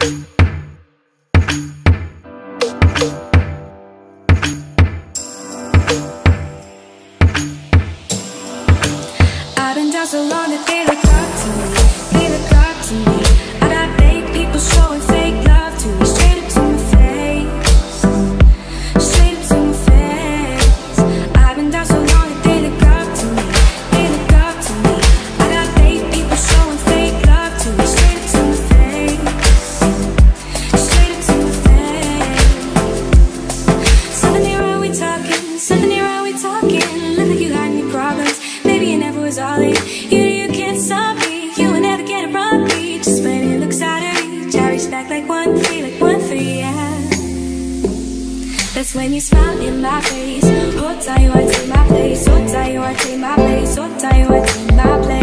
I've been down so long that they look up to me, they look up to me. I got fake people showing fake love to me, straight up to my face, straight up to my face. I've been down so long that they look up to me, they look up to me. I got fake people showing fake love to me, straight up to my face, straight up to my face. Something ain't right, we talking, something ain't right, we talking. Look like you got any problems, maybe it never was all in. You can't stop me, you will never get above me. Just when it looks out of reach, I reach back like 1 for you, yeah. That's when you smile in my face. Hold tight, you want to take my place. Hold tight, you want to take my place. Hold tight, you want to take my place.